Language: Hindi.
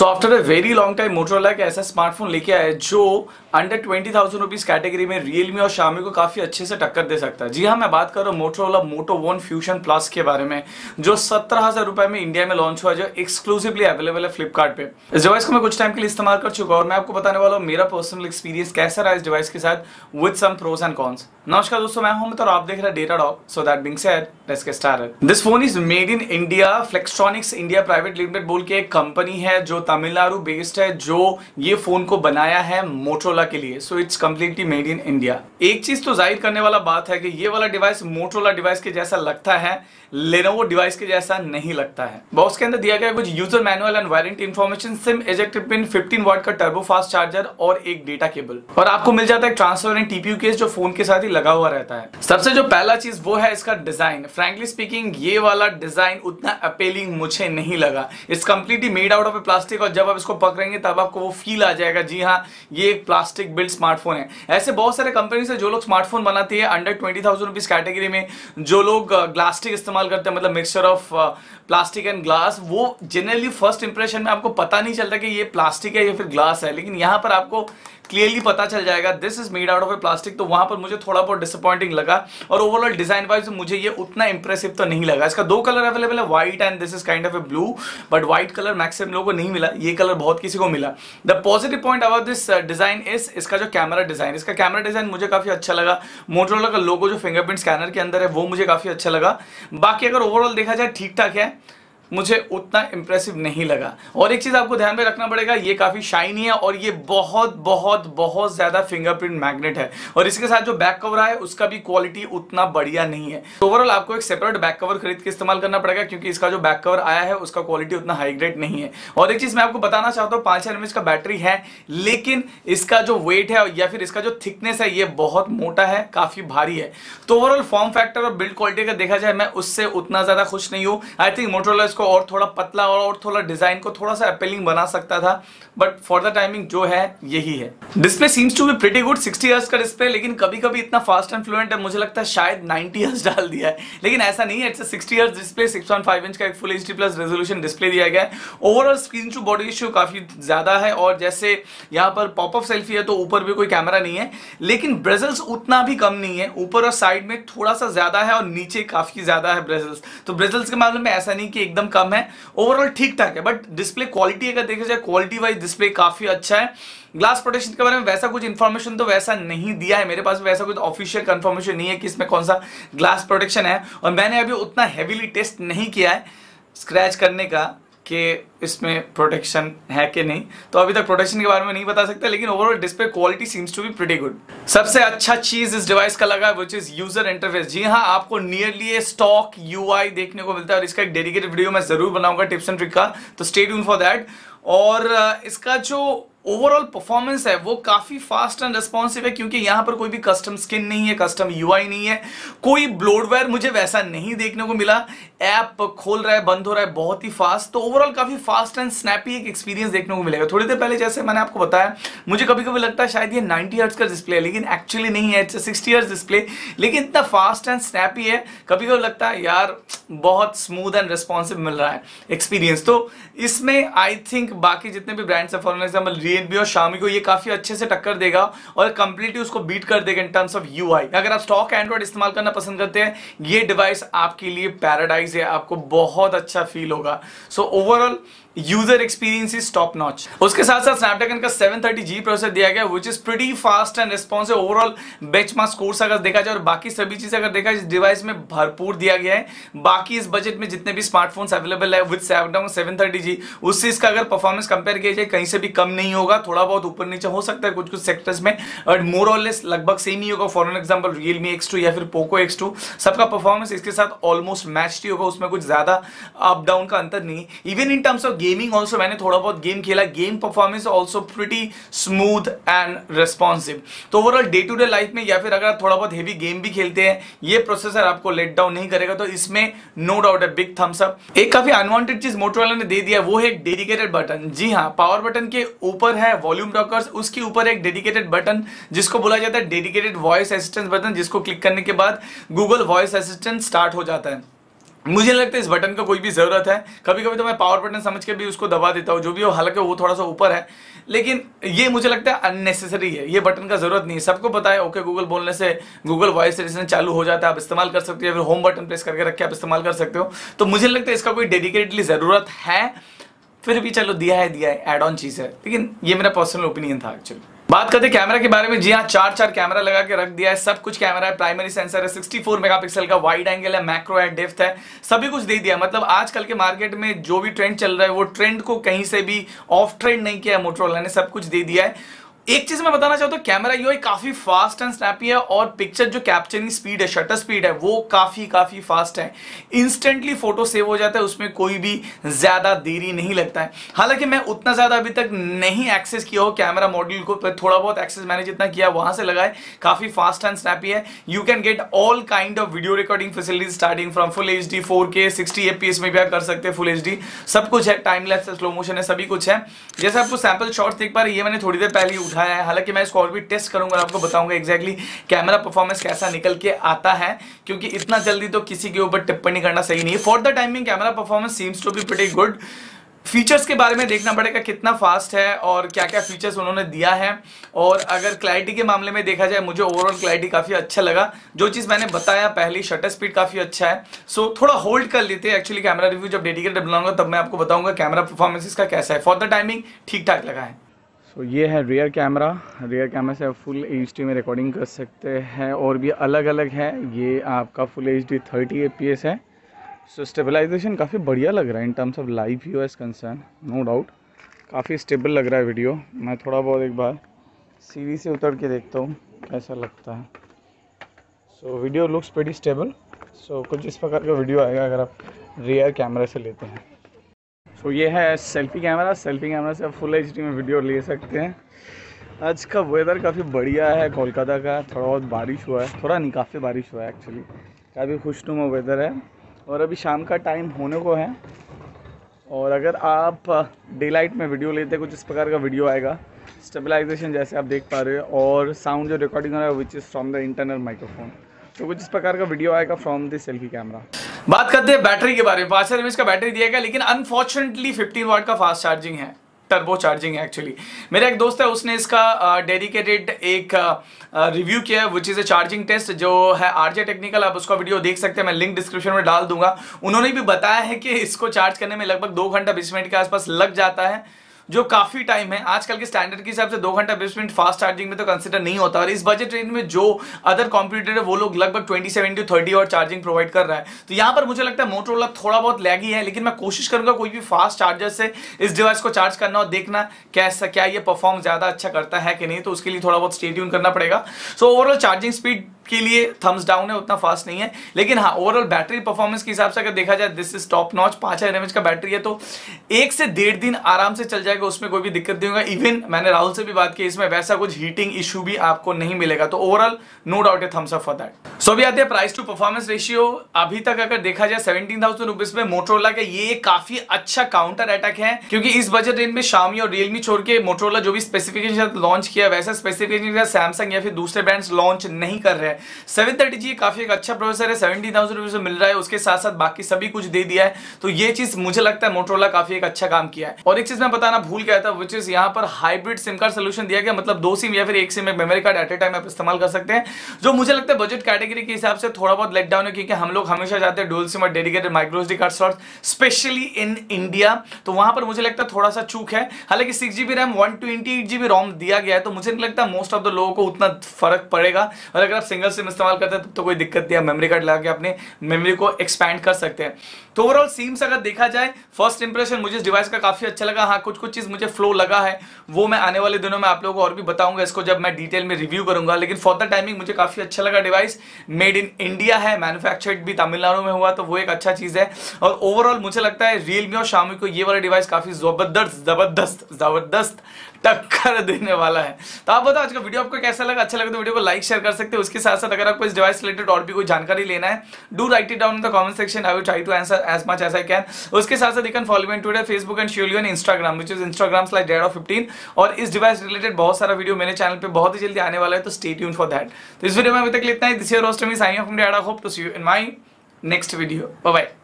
So after a very long time Motorola एक ऐसा स्मार्टफोन लेके आया है जो अंडर 20,000 रुपीज कैटेगरी में रियलमी और शामी को काफी अच्छे से टक्कर दे सकता है। जी हाँ, मैं बात कर रहा हूँ Motorola Moto one fusion plus के बारे में, जो 17,000 रुपए में इंडिया में लॉन्च हुआ, जो एक्सक्लूसिवली अवेलेबल है फ्लिपकार्ट पे। इस डिवाइस को मैं कुछ टाइम के लिए इस्तेमाल कर चुका हूँ और मैं आपको बताने वाला हूँ मेरा पर्सनल एक्सपीरियंस कैसा रहा इस डिवाइस के साथ with some pros and cons. नमस्कार दोस्तों, मैं हूं और आप देख रहे हैं Datadog. So that being said, let's get started. This phone is made in India. Flextronics India private limited बोल के एक कंपनी है जो तमिलनाडु बेस्ड है, जो ये फोन को बनाया है मोटोरोला के लिए। So it's completely made in India. एक चीज तो जाहिर करने वाला बात है कि ये वाला डिवाइस मोटोरोला डिवाइस के जैसा लगता है, लेनोवो डिवाइस के जैसा नहीं लगता है। बॉक्स के अंदर दिया गया कुछ user manual and warranty information, SIM ejector pin, 15 watt का टर्बो फास्ट चार्जर और एक डेटा केबल, और आपको मिल जाता है ट्रांसपेरेंट टीपीयू केस जो फोन के साथ ही लगा हुआ रहता है। सबसे जो पहला चीज वो है इसका डिजाइन। फ्रैंकली स्पीकिंग ये वाला डिजाइन उतना अपीलिंग मुझे नहीं लगा। It's completely made out of plastic, और जब आप इसको पकड़ेंगे तब आपको वो फील आ जाएगा, जी हाँ ये एक प्लास्टिक बिल्ड स्मार्टफोन है। ऐसे बहुत सारे कंपनीज है जो लोग स्मार्टफोन बनाती है अंडर 20,000 रुपीज कैटेगरी में, जो लोग ग्लास्टिक इस्तेमाल करते हैं, मतलब mixture of plastic and glass. वो जनरली फर्स्ट इंप्रेशन में आपको पता नहीं चलता कि ये प्लास्टिक है या फिर ग्लास है, लेकिन यहां पर आपको क्लियरली पता चल जाएगा this is made out of a plastic. तो वहां पर मुझे थोड़ा बहुत डिसअपॉइंटिंग लगा, और ओवरऑल डिजाइन वाइज मुझे ये उतना इंप्रेसिव तो नहीं लगा। इसका दो कलर अवेलेबल है, white and this is kind of a blue, but white colour maximum लोगों को नहीं मिला, ये कलर बहुत किसी को मिला। The positive point about this design is इसका जो कैमरा डिजाइन। इसका कैमरा डिजाइन मुझे काफी अच्छा लगा। मोटोरोला का लोगो जो फिंगरप्रिंट स्कैनर के अंदर है वो मुझे काफी अच्छा लगा। बाकी अगर ओवरऑल देखा जाए ठीक ठाक है, मुझे उतना इंप्रेसिव नहीं लगा। और एक चीज आपको ध्यान में रखना पड़ेगा, ये काफी शाइनी है और ये बहुत बहुत बहुत ज्यादा फिंगरप्रिंट मैग्नेट है, और इसके साथ जो बैक कवर है उसका भी क्वालिटी उतना बढ़िया नहीं है। तो ओवरऑल आपको एक सेपरेट बैक कवर खरीद के इस्तेमाल करना पड़ेगा, क्योंकि इसका जो बैक कवर आया है उसका क्वालिटी उतना हाई ग्रेड नहीं है। और एक चीज मैं आपको बताना चाहता हूँ, 5,000 mAh का बैटरी है, लेकिन इसका जो वेट है या फिर इसका जो थिकनेस है ये बहुत मोटा है, काफी भारी है। तो ओवरऑल फॉर्म फैक्टर और बिल्ड क्वालिटी का देखा जाए, मैं उससे उतना ज्यादा खुश नहीं हूँ। आई थिंक मोटोरोला इसको और थोड़ा पतला और थोड़ा डिजाइन को थोड़ा सा अपीलिंग बना सकता था, बट फॉर द टाइमिंग जो है यही है। Display seems to be pretty good, 60 hertz का डिस्प्ले, लेकिन कभी कभी इतना फास्ट एंड फ्लुएंट है, मुझे लगता है शायद 90 हर्ट्ज डाल दिया है, लेकिन ऐसा नहीं है। इट्स 60 हर्ट्ज डिस्प्ले, 6.5 इंच का एक full HD plus resolution display दिया गया है। Overall screen to body ratio काफी ज्यादा है, और जैसे यहाँ पर पॉपअप सेल्फी है तो ऊपर भी कोई कैमरा नहीं है, लेकिन ब्रेजल्स उतना भी कम नहीं है। ऊपर और साइड में थोड़ा सा ज्यादा है और नीचे काफी ज्यादा है ब्रेजल्स। तो ब्रेजल्स के मामले में ऐसा नहीं कि एकदम कम है, ओवरऑल ठीक ठाक है। बट डिस्प्ले क्वालिटी अगर देखा जाए, क्वालिटी वाइज डिस्प्ले काफी अच्छा है। ग्लास प्रोटेक्शन के बारे में वैसा कुछ इंफॉर्मेशन तो वैसा नहीं दिया है, मेरे पास वैसा कुछ ऑफिशियल कंफर्मेशन नहीं है कि इसमें कौन सा ग्लास प्रोटेक्शन है, और मैंने अभी उतना हैवीली टेस्ट नहीं किया है स्क्रैच करने का कि इसमें प्रोटेक्शन है कि नहीं, तो अभी तक प्रोटेक्शन के बारे में नहीं बता सकते, लेकिन overall display quality seems to be pretty good. सबसे अच्छा चीज इस डिवाइस का लगा व्हिच इज यूजर इंटरफेस। जी हाँ, आपको नियरली स्टॉक यूआई देखने को मिलता है, और इसका एक डेडिकेटेड वीडियो मैं जरूर बनाऊंगा टिप्स एंड ट्रिक का, तो स्टे ट्यून फॉर दैट। और इसका जो ओवरऑल परफॉर्मेंस है वो काफी फास्ट एंड रिस्पॉन्सिव है, क्योंकि यहां पर कोई भी कस्टम स्किन नहीं है, कस्टम यूआई नहीं है, कोई ब्लोडवेयर मुझे वैसा नहीं देखने को मिला। ऐप खोल रहा है, बंद हो रहा है बहुत ही फास्ट, तो ओवरऑल काफी फास्ट एंड स्नैपी एक एक्सपीरियंस देखने को मिलेगा। थोड़ी देर पहले जैसे मैंने आपको बताया, मुझे कभी कभी लगता है शायद ये 90 हर्ट्ज का डिस्प्ले है, लेकिन एक्चुअली नहीं है, इट्स 60 हर्ट्ज डिस्प्ले, लेकिन इतना फास्ट एंड स्नैपी है, कभी कभी लगता है यार बहुत स्मूथ एंड रिस्पॉन्सिव मिल रहा है एक्सपीरियंस। तो इसमें आई थिंक बाकी जितने भी ब्रांड्स है, फॉर एग्जाम्पल रियलमी और शामी को, ये काफी अच्छे से टक्कर देगा और कंप्लीटली उसको बीट कर देगा इन टर्म्स ऑफ यूआई। अगर आप स्टॉक एंड्रॉइड इस्तेमाल करना पसंद करते हैं, ये डिवाइस आपके लिए पैराडाइज है, आपको बहुत अच्छा फील होगा। So overall user experience is top notch. उसके साथ साथ स्नैपड्रैगन का 730G प्रोसेसर दिया गया, which is pretty fast and responsive. Overall benchmark scores अगर देखा जाए और बाकी सभी चीजें अगर देखा जाए, इस डिवाइस में भरपूर दिया गया है। बाकी इस बजट में जितने भी स्मार्टफोन्स अवेलेबल है विद स्नैपड्रैगन 730G, उससे इसका अगर परफॉर्मेंस कंपेयर किया जाए कहीं से भी कम नहीं होगा, थोड़ा बहुत ऊपर नीचे हो सकता है कुछ कुछ सेक्टर्स में, और मोर और लेस लगभग सेम ही होगा। फॉर एग्जाम्पल रियलमी X2 या फिर पोको X2, सबका परफॉर्मेंस इसके साथ ऑलमोस्ट मैच्ड ही होगा, उसमें कुछ ज्यादा अप डाउन का अंतर नहीं। Even in terms of gaming also, मैंने थोड़ा बहुत गेम खेला, game performance also pretty smooth and responsive. तो overall day to day life में या फिर अगर आप थोड़ा बहुत हेवी गेम भी खेलते हैं, ये प्रोसेसर आपको लेट डाउन नहीं करेगा, तो इसमें नो डाउट है, बिग थम्स अप। एक काफी अनवांटेड चीज मोटोरोला ने दे दिया, वो है एक डेडिकेटेड बटन। जी हाँ, पावर बटन के ऊपर है वॉल्यूम रॉकर्स, उसके ऊपर एक डेडिकेटेड बटन जिसको बोला जाता है डेडिकेटेड वॉइस असिस्टेंट बटन, जिसको क्लिक करने के बाद गूगल वॉइस असिस्टेंट स्टार्ट हो जाता है। मुझे नहीं लगता इस बटन का कोई भी जरूरत है। कभी कभी तो मैं पावर बटन समझ के भी उसको दबा देता हूँ, जो भी हो, हालांकि वो थोड़ा सा ऊपर है, लेकिन ये मुझे लगता है अननेसेसरी है। ये बटन का जरूरत नहीं है। सबको पता है ओके गूगल बोलने से गूगल वॉइस असिस्टेंट चालू हो जाता है, आप इस्तेमाल कर सकते हो, या फिर होम बटन प्रेस करके रख के आप इस्तेमाल कर सकते हो। तो मुझे नहीं लगता इसका कोई डेडिकेटली जरूरत है। फिर भी चलो दिया है एड ऑन चीज है, लेकिन ये मेरा पर्सनल ओपिनियन था एक्चुअली। बात करते हैं कैमरा के बारे में। जी हाँ, चार कैमरा लगा के रख दिया है, सब कुछ कैमरा है। प्राइमरी सेंसर है 64 मेगापिक्सल का, वाइड एंगल है, मैक्रो है, डेप्थ है, सभी कुछ दे दिया। मतलब आजकल के मार्केट में जो भी ट्रेंड चल रहा है वो ट्रेंड को कहीं से भी ऑफ ट्रेंड नहीं किया है मोटोरोला ने, सब कुछ दे दिया है। एक चीज मैं बताना चाहता हूं, कैमरा यूआई काफी फास्ट एंड स्नैपी है, और पिक्चर जो कैप्चरिंग स्पीड है, शटर स्पीड है, वो काफी फास्ट है। इंस्टेंटली फोटो सेव हो जाता है, उसमें कोई भी ज्यादा देरी नहीं लगता है। हालांकि मैं उतना ज्यादा अभी तक नहीं एक्सेस किया हो कैमरा मॉड्यूल को, पर थोड़ा बहुत एक्सेस मैंने जितना किया वहां से लगा है, काफी फास्ट एंड स्नैपी है। You can get all kind of video recording facilities starting from full HD, 4K 60 FPS में भी आप कर सकते हैं, फुल एचडी सब कुछ है, टाइम लैप्स है, स्लो मोशन है, सभी कुछ है। जैसे आपको सैंपल शॉट्स देख पा रहे हैं, ये मैंने थोड़ी देर पहले ही उठाया है। हालांकि मैं इसको और भी टेस्ट करूंगा, आपको बताऊंगा एग्जैक्टली कैमरा परफॉर्मेंस कैसा निकल के आता है, क्योंकि इतना जल्दी तो किसी के ऊपर टिप्पणी करना सही नहीं है। For the timing camera performance seems to be pretty good. Features के बारे में देखना पड़ेगा कितना फास्ट है और क्या क्या फीचर्स उन्होंने दिया है। और अगर क्लैरिटी के मामले में देखा जाए, मुझे ओवरऑल क्लैरिटी काफी अच्छा लगा। जो चीज मैंने बताया पहले, शटर स्पीड काफी अच्छा है। सो थोड़ा होल्ड कर लेते हैं, एक्चुअली कैमरा रिव्यू जब डेडिकेटेड बनाऊंगा तब मैं आपको बताऊंगा कैमरा परफॉर्मेंस इसका कैसा है। फॉर द टाइमिंग ठीक ठाक लगा है। ये है रियर कैमरा। रियर कैमरा से आप फुल एचडी में रिकॉर्डिंग कर सकते हैं, और भी अलग अलग है। ये आपका फुल एचडी 30 FPS है। सो स्टेबलाइजेशन काफ़ी बढ़िया लग रहा है in terms of live view is concern, no doubt काफ़ी स्टेबल लग रहा है वीडियो। मैं थोड़ा बहुत एक बार सीढ़ी से उतर के देखता हूँ कैसा लगता है। So video looks pretty stable. So कुछ इस प्रकार का वीडियो आएगा अगर आप रियर कैमरा से लेते हैं। तो ये है सेल्फी कैमरा। सेल्फी कैमरा से आप फुल एचडी में वीडियो ले सकते हैं। आज का वेदर काफ़ी बढ़िया है कोलकाता का। थोड़ा बहुत बारिश हुआ है, थोड़ा नहीं काफ़ी बारिश हुआ है एक्चुअली। काफ़ी खुशनुमा वेदर है, और अभी शाम का टाइम होने को है। और अगर आप डे लाइट में वीडियो लेते कुछ इस प्रकार का वीडियो आएगा। स्टेबलाइजेशन जैसे आप देख पा रहे हो, और साउंड जो रिकॉर्डिंग हो रहा है which is from the internal microphone. तो कुछ इस प्रकार का वीडियो आएगा फ्रॉम द सेल्फी कैमरा। बात करते हैं बैटरी के बारे में। 5000 mAh का बैटरी दिया गया, लेकिन अनफॉर्चुनेटली 15 वाट का फास्ट चार्जिंग है, टर्बो चार्जिंग है एक्चुअली। मेरा एक दोस्त है, उसने इसका डेडिकेटेड एक रिव्यू किया है which is a charging test, जो है आरजे टेक्निकल। आप उसका वीडियो देख सकते हैं, मैं लिंक डिस्क्रिप्शन में डाल दूंगा। उन्होंने भी बताया है कि इसको चार्ज करने में लगभग 2 घंटा 20 मिनट के आसपास लग जाता है, जो काफी टाइम है। आजकल के स्टैंडर्ड के हिसाब से 2 घंटा 20 मिनट फास्ट चार्जिंग में तो कंसिडर नहीं होता। और इस बजट रेंज में जो अदर कॉम्पिटिटर है वो लोग लगभग 27 to 30 और चार्जिंग प्रोवाइड कर रहा है। तो यहां पर मुझे लगता है मोटोरोला थोड़ा बहुत लैगी है, लेकिन मैं कोशिश करूंगा कोई भी फास्ट चार्जर से इस डिवाइस को चार्ज करना और देखना कैसा क्या ये परफॉर्म ज्यादा अच्छा करता है कि नहीं। तो उसके लिए थोड़ा बहुत स्टे ट्यून करना पड़ेगा। सो ओवरऑल चार्जिंग स्पीड के लिए थम्स डाउन है, उतना फास्ट नहीं है। लेकिन हाँ, ओवरऑल बैटरी परफॉर्मेंस के हिसाब से अगर देखा जाए, this is top notch. 5000 mAh का बैटरी है, तो 1 से 1.5 दिन आराम से चल जाएगा, उसमें कोई भी दिक्कत नहीं होगा। इवन मैंने राहुल से भी बात की, इसमें वैसा कुछ हीटिंग इशू भी आपको नहीं मिलेगा। तो ओवरऑल नो डाउट है, thumbs up for that. So अभी आते हैं प्राइस टू परफॉर्मेंस रेशियो। अभी तक अगर देखा जाए 17,000 रुपीज में मोटोरोला का ये काफी अच्छा काउंटर अटैक है, क्योंकि इस बजट रेंज में Xiaomi और Realme छोड़ के मोटोरोला जो भी स्पेसिफिकेशन लॉन्च किया, वैसा स्पेसिफिकेशन सैमसंग या फिर दूसरे ब्रांड्स लॉन्च नहीं कर रहे हैं। 730G काफी एक अच्छा प्रोसेसर है, 17,000 रुपीज में मिल रहा है, उसके साथ साथ बाकी सभी कुछ दे दिया है। तो ये चीज मुझे लगता है मोटोरोला काफी एक अच्छा काम किया है। और एक चीज मैं बताना भूल गया था, विच इज यहाँ पर हाइब्रिड सिम कार्ड सोल्यूशन दिया गया, मतलब 2 सिम या फिर 1 SIM memory card at a time आप इस्तेमाल कर सकते हैं, जो मुझे लगता है बजट कैटेगरी के हिसाब से थोड़ा बहुत लेट डाउन है, क्योंकि हम लोग हमेशा चाहते हैं डुअल सिम और dedicated micro SD card slot, specially in India. तो वहां पर मुझे लगता है थोड़ा सा चूक है। हालांकि 6GB रैम 128GB रोम दिया गया है, तो मुझे नहीं लगता मोस्ट ऑफ द लोगों को उतना फर्क पड़ेगा। और अगर आप सिंगल सिम इस्तेमाल करते हैं तब तो कोई दिक्कत नहीं है, मेमोरी कार्ड लगा के अपने मेमोरी को एक्सपैंड कर सकते हैं। तो ओवरऑल सीम्स अगर देखा जाए, फर्स्ट इंप्रेशन मुझे इस डिवाइस का काफी अच्छा लगा। हाँ, कुछ चीज मुझे फ्लो लगा है, वो मैं आने वाले दिनों में आप लोगों को और भी बताऊंगा, इसको जब मैं डिटेल में रिव्यू करूंगा। लेकिन फॉर द टाइमिंग मुझे काफी अच्छा लगा। डिवाइस मेड इन इंडिया है, मैन्युफैक्चर्ड भी तमिलनाडु में हुआ, तो वो एक अच्छा चीज है। और ओवरऑल मुझे लगता है Realme और Xiaomi को ये वाला डिवाइस काफी जबरदस्त टक्कर देने वाला है। तो आप बताओ आज का वीडियो आपको कैसा लगा। अच्छा लगा तो वीडियो को लाइक शेयर कर सकते हो। उसके साथ साथ अगर आपको इस डिवाइस रिलेटेड और भी कोई जानकारी लेना है, do write it down in the comment section, I will try to answer as much as I can. उसके साथ साथ you can follow me on Twitter, Facebook and surely on Instagram, which is Instagram/Dad15। और इस डिवाइस रिलेटेड बहुत सारा वीडियो मेरे चैनल पे बहुत ही जल्दी आने वाला है, तो स्टे ट्यून्ड फॉर दैट। तो इस वीडियो में अभी तक इतना ही। This is your host me signing off from Dad. I hope to see you in my next video. Bye bye.